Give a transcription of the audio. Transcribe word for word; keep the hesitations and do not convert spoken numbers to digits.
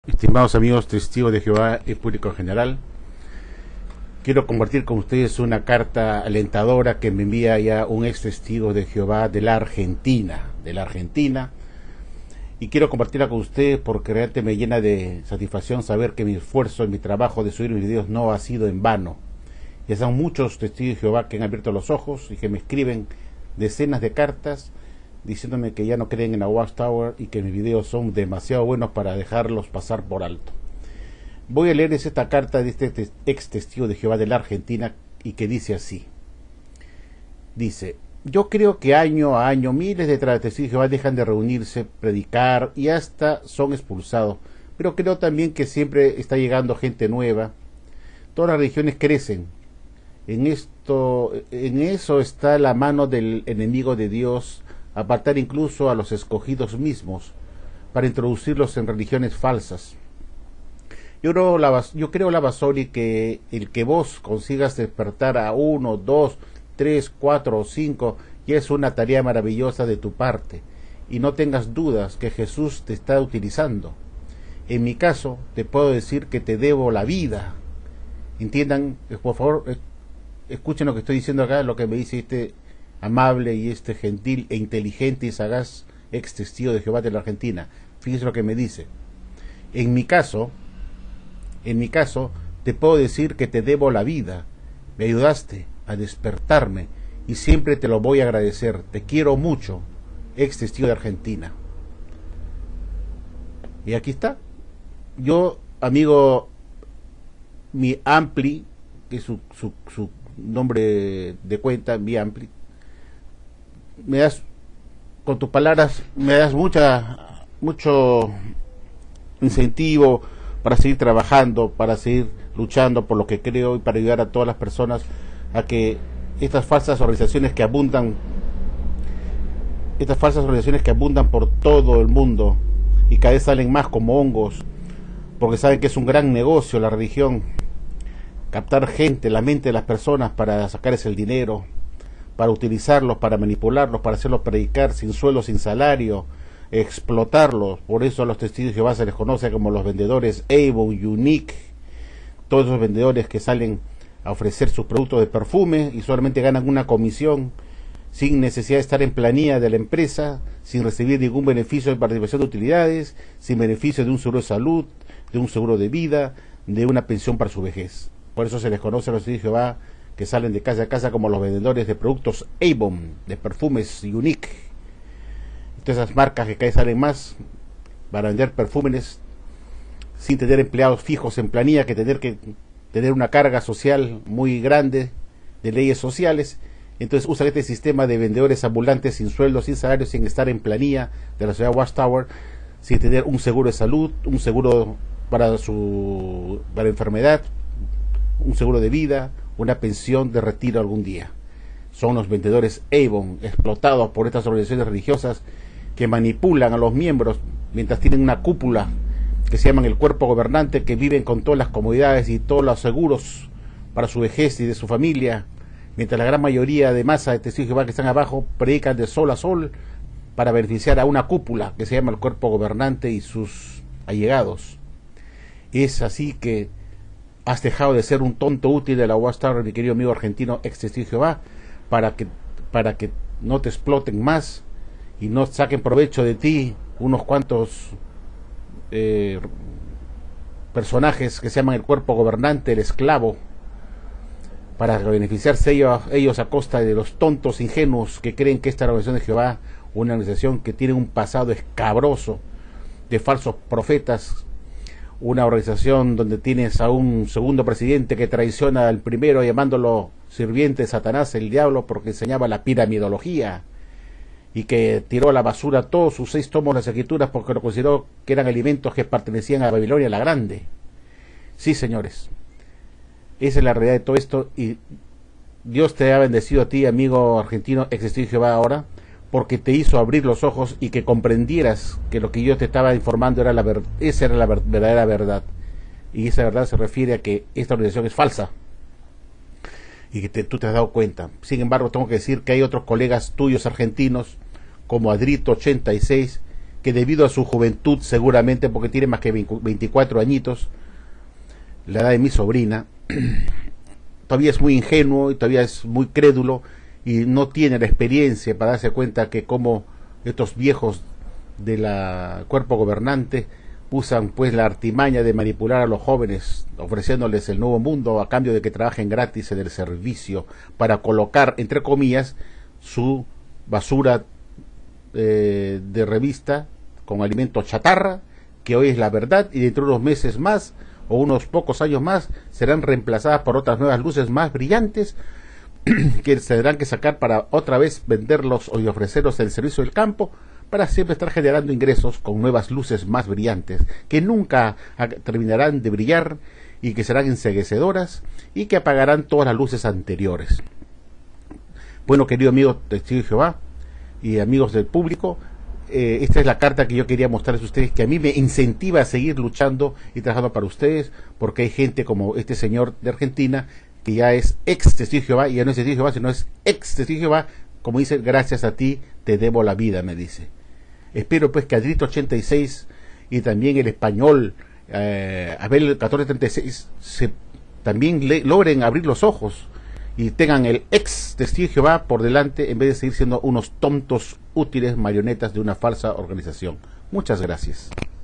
Estimados amigos testigos de Jehová y público en general, quiero compartir con ustedes una carta alentadora que me envía ya un ex testigo de Jehová de la Argentina, de la Argentina, y quiero compartirla con ustedes porque realmente me llena de satisfacción saber que mi esfuerzo y mi trabajo de subir mis videos no ha sido en vano. Ya son muchos testigos de Jehová que han abierto los ojos y que me escriben decenas de cartas diciéndome que ya no creen en la Watchtower y que mis videos son demasiado buenos para dejarlos pasar por alto. Voy a leerles esta carta de este ex testigo de Jehová de la Argentina y que dice así. Dice: yo creo que año a año miles de testigos de Jehová dejan de reunirse, predicar y hasta son expulsados, pero creo también que siempre está llegando gente nueva. Todas las religiones crecen. En esto, en eso está la mano del enemigo de Dios, apartar incluso a los escogidos mismos para introducirlos en religiones falsas. Yo creo, la, yo creo la Basoli, que el que vos consigas despertar a uno, dos, tres, cuatro o cinco ya es una tarea maravillosa de tu parte, y no tengas dudas que Jesús te está utilizando. En mi caso te puedo decir que te debo la vida. Entiendan, por favor, escuchen lo que estoy diciendo acá, lo que me dice este amable y este gentil e inteligente y sagaz ex testigo de Jehová de la Argentina. Fíjense lo que me dice. En mi caso, en mi caso, te puedo decir que te debo la vida. Me ayudaste a despertarme y siempre te lo voy a agradecer. Te quiero mucho, ex testigo de Argentina. Y aquí está. Yo, amigo, mi Ampli, que es su, su, su nombre de cuenta, mi Ampli, me das, con tus palabras, me das mucha, mucho incentivo para seguir trabajando, para seguir luchando por lo que creo y para ayudar a todas las personas a que estas falsas organizaciones que abundan, estas falsas organizaciones que abundan por todo el mundo y cada vez salen más como hongos, porque saben que es un gran negocio la religión, captar gente, la mente de las personas para sacarles el dinero, para utilizarlos, para manipularlos, para hacerlos predicar sin sueldo, sin salario, explotarlos. Por eso a los testigos de Jehová se les conoce como los vendedores Avon, Unique, todos esos vendedores que salen a ofrecer sus productos de perfume y solamente ganan una comisión sin necesidad de estar en planilla de la empresa, sin recibir ningún beneficio de participación de utilidades, sin beneficio de un seguro de salud, de un seguro de vida, de una pensión para su vejez. Por eso se les conoce a los testigos de Jehová que salen de casa a casa como los vendedores de productos Avon, de perfumes Unique. Todas esas marcas que cada vez salen más para vender perfumes sin tener empleados fijos en planilla, que tener que tener una carga social muy grande de leyes sociales. Entonces usan este sistema de vendedores ambulantes sin sueldo, sin salario, sin estar en planilla de la ciudad Watchtower, sin tener un seguro de salud, un seguro para su para enfermedad, un seguro de vida, una pensión de retiro algún día. Son los vendedores Avon, explotados por estas organizaciones religiosas que manipulan a los miembros mientras tienen una cúpula que se llaman el cuerpo gobernante, que viven con todas las comodidades y todos los seguros para su vejez y de su familia, mientras la gran mayoría de masa de testigos de Jehová que están abajo predican de sol a sol para beneficiar a una cúpula que se llama el cuerpo gobernante y sus allegados. Es así que has dejado de ser un tonto útil de la Watchtower, mi querido amigo argentino ex testigo de Jehová, para que, para que no te exploten más y no saquen provecho de ti unos cuantos eh, personajes que se llaman el cuerpo gobernante, el esclavo, para beneficiarse ellos, ellos a costa de los tontos ingenuos que creen que esta organización de Jehová, una organización que tiene un pasado escabroso de falsos profetas, una organización donde tienes a un segundo presidente que traiciona al primero llamándolo sirviente de Satanás, el diablo, porque enseñaba la piramidología, y que tiró a la basura todos sus seis tomos de las escrituras porque lo consideró que eran alimentos que pertenecían a Babilonia la Grande. Sí, señores, esa es la realidad de todo esto, y Dios te ha bendecido a ti, amigo argentino ex testigo de Jehová, ahora, porque te hizo abrir los ojos y que comprendieras que lo que yo te estaba informando era la verdad, esa era la ver verdadera verdad. Y esa verdad se refiere a que esta organización es falsa y que te, tú te has dado cuenta. Sin embargo, tengo que decir que hay otros colegas tuyos argentinos, como Adrito ochenta y seis, que debido a su juventud, seguramente porque tiene más que veinticuatro añitos, la edad de mi sobrina, todavía es muy ingenuo y todavía es muy crédulo y no tiene la experiencia para darse cuenta que como estos viejos de la cuerpo gobernante usan pues la artimaña de manipular a los jóvenes ofreciéndoles el nuevo mundo a cambio de que trabajen gratis en el servicio para colocar entre comillas su basura eh, de revista con alimento chatarra, que hoy es la verdad y dentro de unos meses más o unos pocos años más serán reemplazadas por otras nuevas luces más brillantes que se tendrán que sacar para otra vez venderlos y ofrecerlos el servicio del campo, para siempre estar generando ingresos con nuevas luces más brillantes, que nunca terminarán de brillar y que serán enceguecedoras y que apagarán todas las luces anteriores. Bueno, querido amigo testigo de Jehová y amigos del público, eh, esta es la carta que yo quería mostrarles a ustedes, que a mí me incentiva a seguir luchando y trabajando para ustedes, porque hay gente como este señor de Argentina, que ya es ex testigo de Jehová, y ya no es testigo de Jehová, sino es ex testigo de Jehová, como dice, gracias a ti te debo la vida, me dice. Espero pues que Adrito ochenta y seis y también el español eh, Abel catorce treinta y seis se, también le, logren abrir los ojos y tengan el ex testigo de Jehová por delante en vez de seguir siendo unos tontos útiles marionetas de una falsa organización. Muchas gracias.